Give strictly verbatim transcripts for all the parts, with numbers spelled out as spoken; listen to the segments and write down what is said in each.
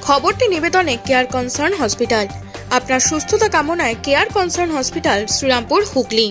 খবরটি নিবেদনে care concern hospital. আপনার সুস্থতা কামনায় care concern hospital, Serampore, Hooghly.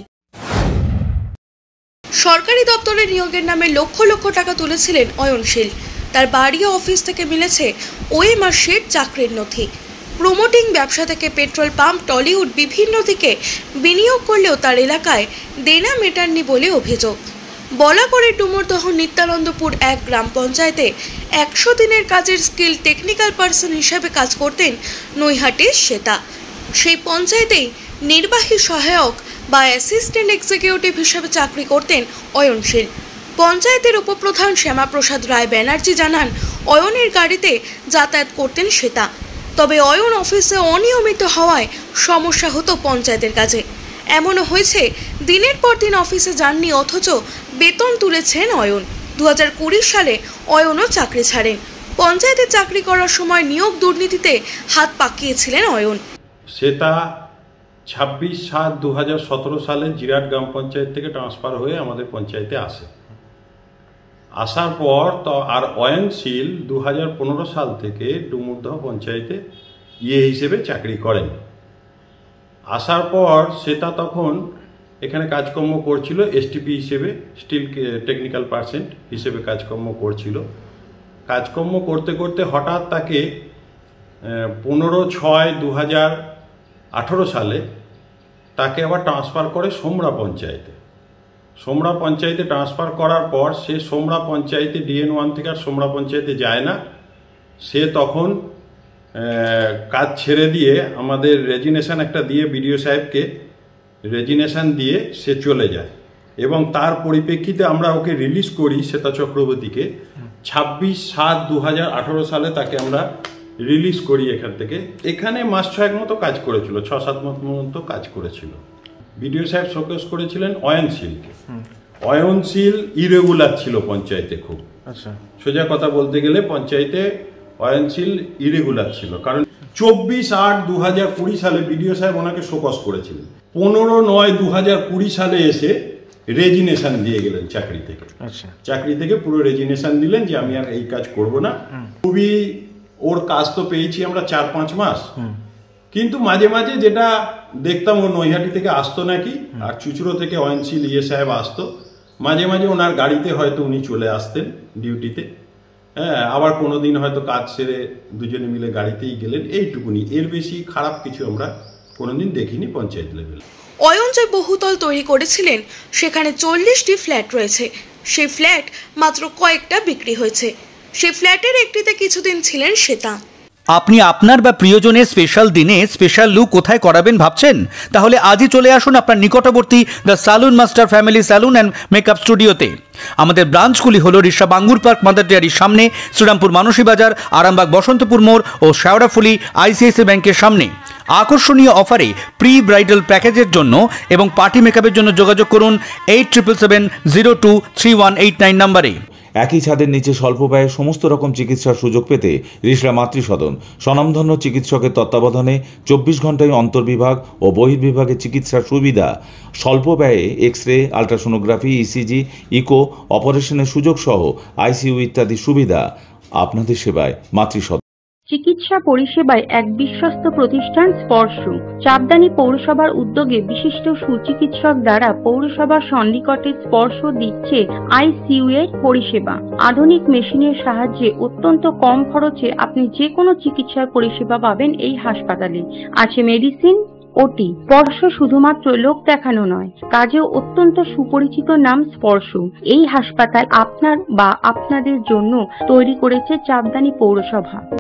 সরকারি দপ্তরে নিয়োগের নামে লক্ষ লক্ষ টাকা তুলেছিলেন অয়নশীল। তার বাড়ি ও অফিস থেকে মিলেছে ওএমআর শিট, চাকরির নথি। প্রমোটিং ব্যবসা থেকে পেট্রোল পাম্প, টলিউড বিভিন্ন দিকে বিনিয়োগ করলেও তার এলাকায় দেনা মেটাননি বলে অভিযোগ। বলা করে ডুমুরদহ নিত্যানন্দপুর এক গ্রাম পঞ্চায়েতে একশো দিনের কাজের স্কিল টেকনিক্যাল পার্সন হিসেবে কাজ করতেন নৈহাটির শ্বেতা। সেই পঞ্চায়েতেই নির্বাহী সহায়ক বা অ্যাসিস্ট্যান্ট এক্সিকিউটিভ হিসেবে চাকরি করতেন অয়নশীল। পঞ্চায়েতের উপপ্রধান শ্যামাপ্রসাদ রায় ব্যানার্জি জানান, অয়নের গাড়িতে যাতায়াত করতেন শ্বেতা। তবে অয়ন অফিসে অনিয়মিত হওয়ায় সমস্যা হতো পঞ্চায়েতের কাজে। এমনও হয়েছে দিনের পর দিন অফিসে যাননি, অথচ বেতন তুলেছেন অয়ন। দু হাজার কুড়ি সালে অয়নও চাকরি ছাড়েন। পঞ্চায়েতে চাকরি করার সময় নিয়োগ দুর্নীতিতে হাত পাকিয়েছিলেন অয়ন। শ্বেতা ছাব্বিশ সাত দু হাজার সতেরো সালে জিরাট গ্রাম পঞ্চায়েত থেকে ট্রান্সফার হয়ে আমাদের পঞ্চায়েতে আসে। আসার পর তো আর অয়নশীল দু হাজার পনেরো সাল থেকে ডুমুরদহ পঞ্চায়েতে ইয়ে হিসেবে চাকরি করেন। আসার পর শ্বেতা তখন এখানে কাজকর্ম করছিল এসটিপি হিসেবে, স্টিল টেকনিক্যাল পার্সন হিসেবে কাজকর্ম করছিল। কাজকর্ম করতে করতে হঠাৎ তাকে পনেরো ছয় দু হাজার আঠেরো সালে তাকে আবার ট্রান্সফার করে সোমরা পঞ্চায়েতে। সোমরা পঞ্চায়েতে ট্রান্সফার করার পর সে সোমরা পঞ্চায়েতে ডিএন ওয়ান থেকে আর সোমরা পঞ্চায়েতে যায় না। সে তখন কাজ ছেড়ে দিয়ে আমাদের রেজিগনেশন একটা দিয়ে বিডিও সাহেবকে রেজিগনেশন দিয়ে সে চলে যায় এবং তার পরিপ্রেক্ষিতে আমরা ওকে রিলিজ করি শ্বেতা চক্রবর্তীকে। ছাব্বিশ সাত দু হাজার আঠেরো সালে তাকে আমরা রিলিজ করি এখান থেকে। এখানে মাস ছয়েক মতো কাজ করেছিল, ছ সাত মাস মতো কাজ করেছিল। বিডিও সাহেব শোকেস করেছিলেন অয়নশীলকে। অয়নশীল ইরেগুলার ছিল পঞ্চায়েতে খুব। আচ্ছা, সোজা কথা বলতে গেলে পঞ্চায়েতে অয়নশীল ইরেগুলার ছিল, কারণ চব্বিশ আট দু হাজার কুড়ি সালে বিডিও সাহেব ওনাকে শোকস করেছিলেন। পনেরো নয় দু হাজার কুড়ি সালে এসে রেজিগনেশন দিয়ে গেলেন চাকরি থেকে। আচ্ছা, চাকরি থেকে পুরো রেজিগনেশন দিলেন যে আমি আর এই কাজ করব না। খুবই ওর কাজ তো পেয়েছি আমরা চার পাঁচ মাস, কিন্তু মাঝে মাঝে যেটা দেখতাম ও নৈহাটি থেকে আসতো নাকি, আর চুচুড়ো থেকে অয়নশীল ইয়ে সাহেব আসতো। মাঝে মাঝে ওনার গাড়িতে হয়তো উনি চলে আসতেন ডিউটিতে। হ্যাঁ, আবার কোনোদিন হয়তো কাজ সেরে দুজনে মিলে গাড়িতেই গেলেন, এইটুকুনি। এর বেশি খারাপ কিছু আমরা কোনোদিন দেখিনি পঞ্চায়েত লেভেলে। অয়ন যে বহুতল তৈরি করেছিলেন সেখানে চল্লিশটি ফ্ল্যাট রয়েছে। সেই ফ্ল্যাট মাত্র কয়েকটা বিক্রি হয়েছে। সেই ফ্ল্যাটের একটিতে কিছুদিন ছিলেন শ্বেতা। আপনি আপনার বা প্রিয়জনের স্পেশাল দিনে স্পেশাল লুক কোথায় করাবেন ভাবছেন? তাহলে আজই চলে আসুন আপনার নিকটবর্তী the saloon master family salon and makeup স্টুডিওতে। আমাদের ব্রাঞ্চগুলি হলো রিষা বাঙ্গুর পার্ক মাদার ডেয়ারির সামনে, শ্রীরামপুর মানসী বাজার, আরামবাগ বসন্তপুর মোড় ও শেওড়াফুলি আইসিআইসিআই ব্যাংকের সামনে। আকর্ষণীয় অফারে প্রি ব্রাইডাল প্যাকেজের জন্য এবং পার্টি মেকআপের জন্য যোগাযোগ করুন eight triple seven zero two three one eight nine নাম্বারে। একই ছাদের নিচে স্বল্প ব্যয়ে সমস্ত রকম চিকিৎসার সুযোগ পেতে রিষড়া মাতৃসদন স্বনামধন্য চিকিৎসকের তত্ত্বাবধানে চব্বিশ ঘন্টায় অন্তর্বিভাগ ও বহির্বিভাগে চিকিৎসার সুবিধা, স্বল্প ব্যয়ে X ray, ultrasonography, ECG, eco অপারেশনের সুযোগ সহ আইসিইউ ইত্যাদি সুবিধা। আপনাদের সেবায় মাতৃসদন। চিকিৎসা পরিষেবায় এক বিশ্বস্ত প্রতিষ্ঠান স্পর্শ। চাপদানি পৌরসভার উদ্যোগে বিশিষ্ট সুচিকিৎসক দ্বারা পৌরসভার সন্নিকটে স্পর্শ দিচ্ছে আইসিইউ এর পরিষেবা। আধুনিক মেশিনের সাহায্যে অত্যন্ত কম খরচে আপনি যে কোনো চিকিৎসার পরিষেবা পাবেন এই হাসপাতালে। আছে মেডিসিন, ওটি। স্পর্শ শুধুমাত্র লোক দেখানো নয়, কাজেও অত্যন্ত সুপরিচিত নাম স্পর্শ। এই হাসপাতাল আপনার বা আপনাদের জন্য তৈরি করেছে চাপদানি পৌরসভা।